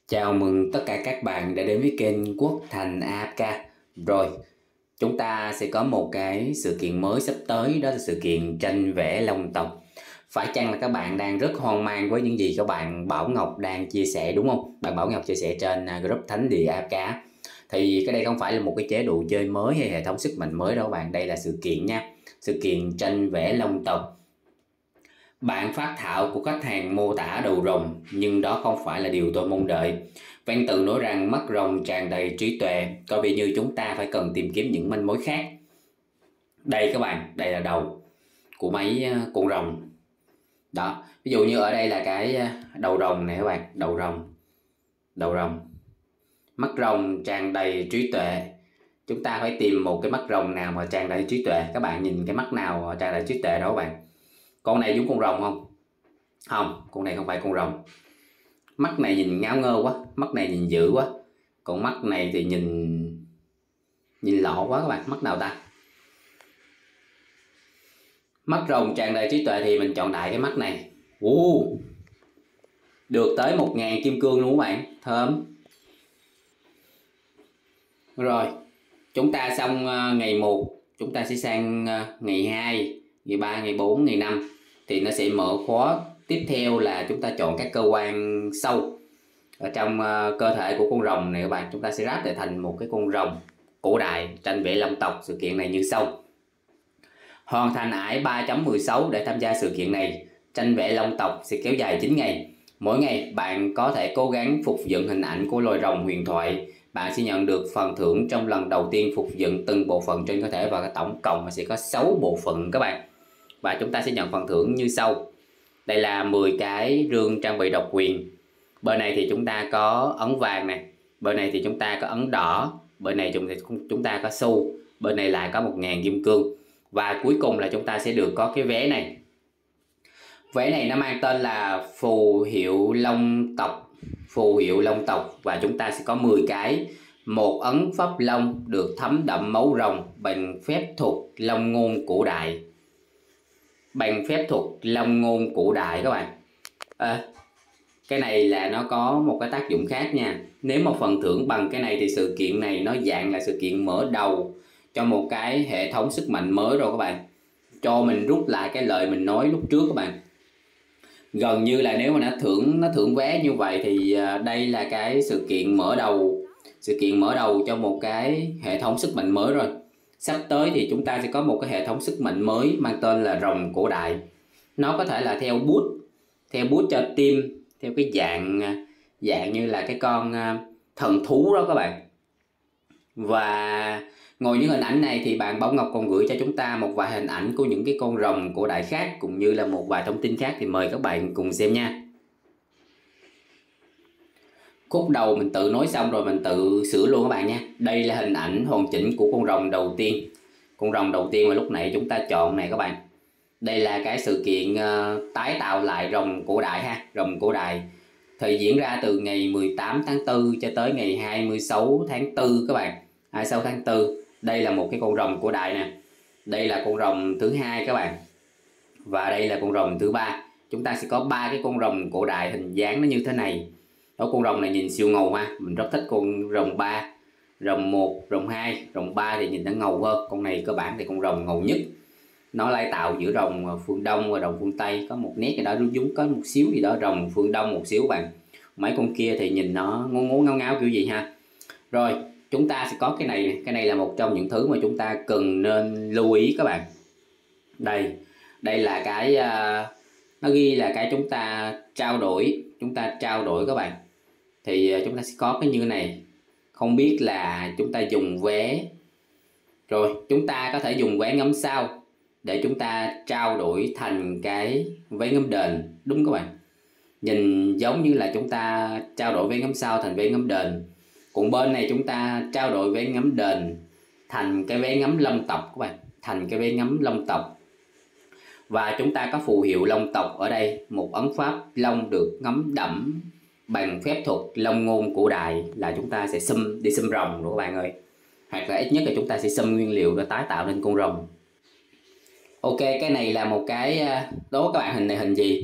Chào mừng tất cả các bạn đã đến với kênh Quốc Thành AFK. Rồi, chúng ta sẽ có một cái sự kiện mới sắp tới, đó là sự kiện tranh vẽ Long tộc. Phải chăng là các bạn đang rất hoang mang với những gì các bạn Bảo Ngọc đang chia sẻ, đúng không? Bạn Bảo Ngọc chia sẻ trên group Thánh Địa AFK. Thì cái đây không phải là một cái chế độ chơi mới hay hệ thống sức mạnh mới đâu các bạn. Đây là sự kiện nha. Sự kiện tranh vẽ Long tộc. Bản phác thảo của khách hàng mô tả đầu rồng, nhưng đó không phải là điều tôi mong đợi. Văn tự nói rằng mắt rồng tràn đầy trí tuệ, có vẻ như chúng ta phải cần tìm kiếm những manh mối khác. Đây các bạn, đây là đầu của mấy con rồng. Đó, ví dụ như ở đây là cái đầu rồng này các bạn, đầu rồng. Mắt rồng tràn đầy trí tuệ. Chúng ta phải tìm một cái mắt rồng nào mà tràn đầy trí tuệ. Các bạn nhìn cái mắt nào tràn đầy trí tuệ đó các bạn. Con này giống con rồng không? Không, con này không phải con rồng. Mắt này nhìn ngáo ngơ quá, mắt này nhìn dữ quá. Còn mắt này thì nhìn lọ quá các bạn. Mắt nào ta? Mắt rồng tràn đầy trí tuệ thì mình chọn đại cái mắt này. Được tới 1000 kim cương luôn các bạn. Thơm. Rồi, chúng ta xong ngày 1, chúng ta sẽ sang ngày 2, ngày 3, ngày 4, ngày 5. Thì nó sẽ mở khóa tiếp theo là chúng ta chọn các cơ quan sâu ở trong cơ thể của con rồng này các bạn. Chúng ta sẽ ráp để thành một cái con rồng cổ đại tranh vẽ Long tộc. Sự kiện này như sau: hoàn thành ải 3.16 để tham gia sự kiện này. Tranh vẽ Long tộc sẽ kéo dài 9 ngày. Mỗi ngày bạn có thể cố gắng phục dựng hình ảnh của loài rồng huyền thoại. Bạn sẽ nhận được phần thưởng trong lần đầu tiên phục dựng từng bộ phận trên cơ thể, và tổng cộng sẽ có 6 bộ phận các bạn. Và chúng ta sẽ nhận phần thưởng như sau. Đây là 10 cái rương trang bị độc quyền. Bên này thì chúng ta có ấn vàng này, bên này thì chúng ta có ấn đỏ, bên này chúng ta có xu, bên này lại có 1000 kim cương. Và cuối cùng là chúng ta sẽ được có cái vé này. Vé này nó mang tên là phù hiệu Long tộc. Phù hiệu Long tộc. Và chúng ta sẽ có 10 cái. Một ấn pháp long được thấm đậm máu rồng bằng phép thuật long ngôn cổ đại. Bằng phép thuật long ngôn cổ đại các bạn. Cái này là nó có một cái tác dụng khác nha. Nếu mà phần thưởng bằng cái này thì sự kiện này nó dạng là sự kiện mở đầu cho một cái hệ thống sức mạnh mới rồi các bạn. Cho mình rút lại cái lời mình nói lúc trước các bạn. Gần như là nếu mà nó thưởng vé như vậy thì đây là cái sự kiện mở đầu. Sự kiện mở đầu cho một cái hệ thống sức mạnh mới rồi. Sắp tới thì chúng ta sẽ có một cái hệ thống sức mạnh mới mang tên là rồng cổ đại. Nó có thể là theo bút cho team, theo cái dạng như là cái con thần thú đó các bạn. Và ngoài những hình ảnh này thì bạn Bảo Ngọc còn gửi cho chúng ta một vài hình ảnh của những cái con rồng cổ đại khác, cũng như là một vài thông tin khác, thì mời các bạn cùng xem nha. Khúc đầu mình tự nói xong rồi mình tự sửa luôn các bạn nha. Đây là hình ảnh hoàn chỉnh của con rồng đầu tiên. Con rồng đầu tiên mà lúc nãy chúng ta chọn này các bạn. Đây là cái sự kiện tái tạo lại rồng cổ đại ha. Rồng cổ đại thì diễn ra từ ngày 18 tháng 4 cho tới ngày 26 tháng 4 các bạn. 26 tháng 4. Đây là một cái con rồng cổ đại nè. Đây là con rồng thứ hai các bạn. Và đây là con rồng thứ ba. Chúng ta sẽ có 3 cái con rồng cổ đại hình dáng nó như thế này. Đó, con rồng này nhìn siêu ngầu ha. Mình rất thích con rồng 3. Rồng 1, rồng 2, rồng 3 thì nhìn nó ngầu hơn. Con này cơ bản thì con rồng ngầu nhất. Nó lai tạo giữa rồng phương Đông và rồng phương Tây. Có một nét gì đó giống có một xíu gì đó rồng phương Đông một xíu bạn. Mấy con kia thì nhìn nó ngố ngáo ngáo kiểu gì ha. Rồi, chúng ta sẽ có cái này. Cái này là một trong những thứ mà chúng ta cần nên lưu ý các bạn. Đây là cái nó ghi là cái chúng ta trao đổi. Chúng ta trao đổi các bạn. Thì chúng ta sẽ có cái như này. Không biết là chúng ta dùng vé. Rồi, chúng ta có thể dùng vé ngắm sao để chúng ta trao đổi thành cái vé ngắm đền. Đúng các bạn. Nhìn giống như là chúng ta trao đổi vé ngắm sao thành vé ngắm đền. Còn bên này chúng ta trao đổi vé ngắm đền thành cái vé ngắm Long tộc các bạn. Thành cái vé ngắm Long tộc. Và chúng ta có phù hiệu Long tộc ở đây. Một ấn pháp long được ngấm đẫm bằng phép thuật long ngôn cổ đại, là chúng ta sẽ đi xâm rồng rồi các bạn ơi. Hoặc là ít nhất là chúng ta sẽ xâm nguyên liệu để tái tạo nên con rồng. Ok, cái này là một cái đố các bạn hình này hình gì.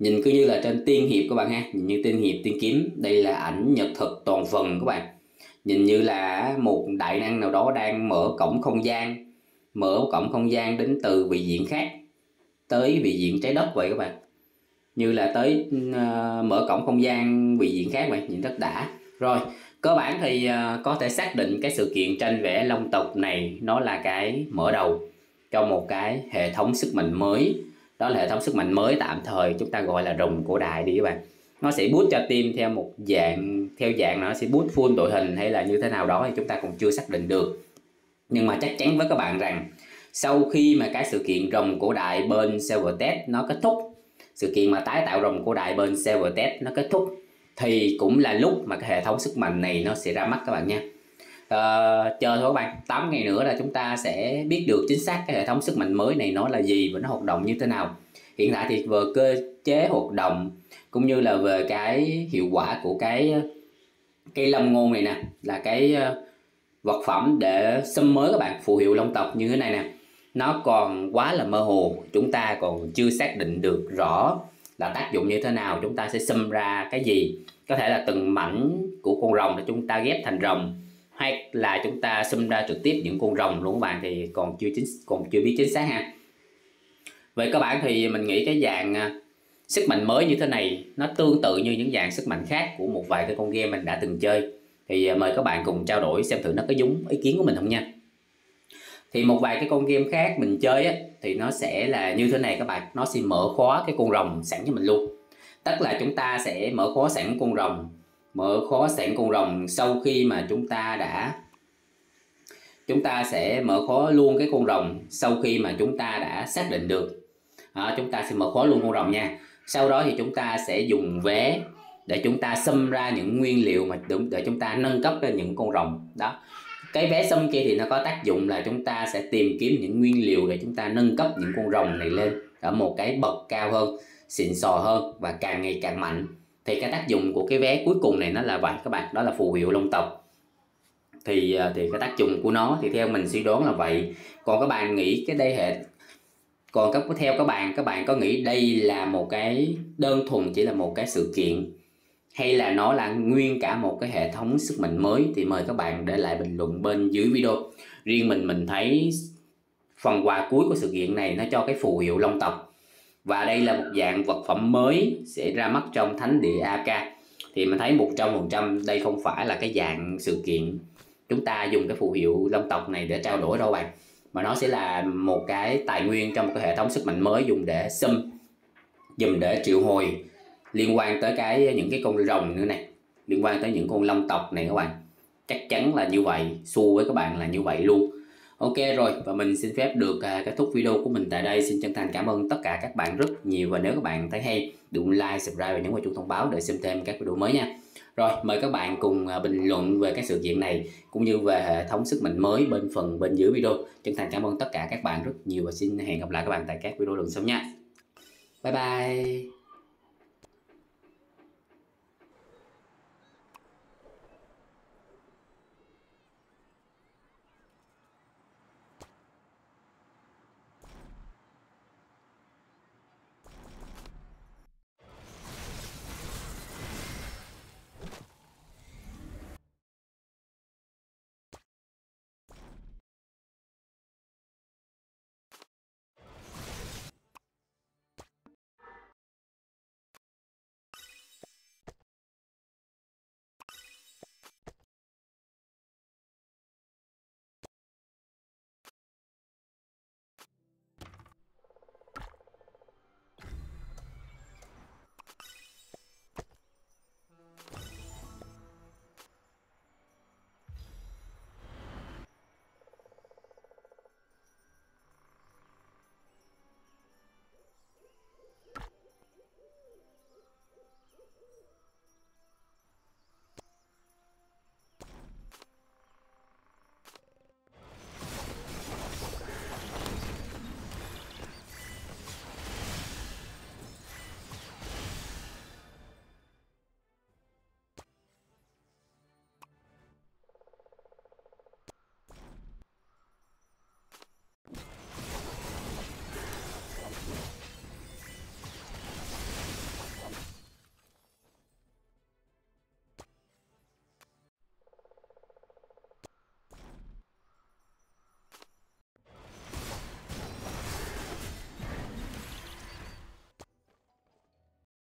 Nhìn cứ như là trên tiên hiệp các bạn ha, nhìn như tiên hiệp tiên kiếm. Đây là ảnh nhật thực toàn phần các bạn, nhìn như là một đại năng nào đó đang mở cổng không gian, mở cổng không gian đến từ vị diện khác tới vị diện trái đất vậy các bạn, như là tới mở cổng không gian vị diện khác vậy, nhìn rất đã. Rồi cơ bản thì có thể xác định cái sự kiện tranh vẽ long tộc này nó là cái mở đầu cho một cái hệ thống sức mạnh mới. Đó là hệ thống sức mạnh mới tạm thời chúng ta gọi là rồng cổ đại đi các bạn. Nó sẽ boost cho team theo một dạng, theo dạng nó sẽ boost full đội hình hay là như thế nào đó thì chúng ta còn chưa xác định được. Nhưng mà chắc chắn với các bạn rằng sau khi mà cái sự kiện rồng cổ đại bên Silvertech nó kết thúc, sự kiện mà tái tạo rồng cổ đại bên Silvertech nó kết thúc, thì cũng là lúc mà cái hệ thống sức mạnh này nó sẽ ra mắt các bạn nha. Chờ thôi các bạn, 8 ngày nữa là chúng ta sẽ biết được chính xác cái hệ thống sức mạnh mới này nó là gì và nó hoạt động như thế nào. Hiện tại thì về cơ chế hoạt động cũng như là về cái hiệu quả của cái lâm ngôn này nè, là cái vật phẩm để xâm mới các bạn, phù hiệu long tộc như thế này nè, nó còn quá là mơ hồ, chúng ta còn chưa xác định được rõ là tác dụng như thế nào, chúng ta sẽ xâm ra cái gì. Có thể là từng mảnh của con rồng để chúng ta ghép thành rồng, hay là chúng ta xâm ra trực tiếp những con rồng luôn các bạn, thì còn chưa biết chính xác ha. Về cơ bản thì mình nghĩ cái dạng sức mạnh mới như thế này nó tương tự như những dạng sức mạnh khác của một vài cái con game mình đã từng chơi. Thì mời các bạn cùng trao đổi xem thử nó có giống ý kiến của mình không nha. Thì một vài cái con game khác mình chơi á, thì nó sẽ là như thế này các bạn, nó sẽ mở khóa cái con rồng sẵn cho mình luôn. Tức là chúng ta sẽ mở khóa sẵn con rồng, sau khi mà chúng ta sẽ mở khóa luôn cái con rồng sau khi mà chúng ta đã xác định được. Chúng ta sẽ mở khóa luôn con rồng nha. Sau đó thì chúng ta sẽ dùng vé để chúng ta xâm ra những nguyên liệu mà để chúng ta nâng cấp lên những con rồng đó. Cái vé xâm kia thì nó có tác dụng là chúng ta sẽ tìm kiếm những nguyên liệu để chúng ta nâng cấp những con rồng này lên ở một cái bậc cao hơn, xịn sò hơn và càng ngày càng mạnh. Thì cái tác dụng của cái vé cuối cùng này nó là vậy các bạn, đó là phù hiệu long tộc. Thì cái tác dụng của nó thì theo mình suy đoán là vậy. Còn các bạn nghĩ cái đây theo các bạn có nghĩ đây là một cái đơn thuần chỉ là một cái sự kiện, hay là nó là nguyên cả một cái hệ thống sức mạnh mới, thì mời các bạn để lại bình luận bên dưới video. Riêng mình thấy phần quà cuối của sự kiện này nó cho cái phù hiệu long tộc, và đây là một dạng vật phẩm mới sẽ ra mắt trong thánh địa AK. Thì mình thấy 100% đây không phải là cái dạng sự kiện chúng ta dùng cái phù hiệu long tộc này để trao đổi đâu bạn, mà nó sẽ là một cái tài nguyên trong một cái hệ thống sức mạnh mới dùng để dùng để triệu hồi, liên quan tới những cái con rồng nữa này, liên quan tới những con long tộc này các bạn. Chắc chắn là như vậy, xu với các bạn là như vậy luôn. Ok rồi, và mình xin phép được kết thúc video của mình tại đây. Xin chân thành cảm ơn tất cả các bạn rất nhiều, và nếu các bạn thấy hay đừng like, subscribe và nhấn vào chuông thông báo để xem thêm các video mới nha. Rồi mời các bạn cùng bình luận về cái sự kiện này cũng như về hệ thống sức mạnh mới bên dưới video. Chân thành cảm ơn tất cả các bạn rất nhiều và xin hẹn gặp lại các bạn tại các video lần sau nha. Bye bye.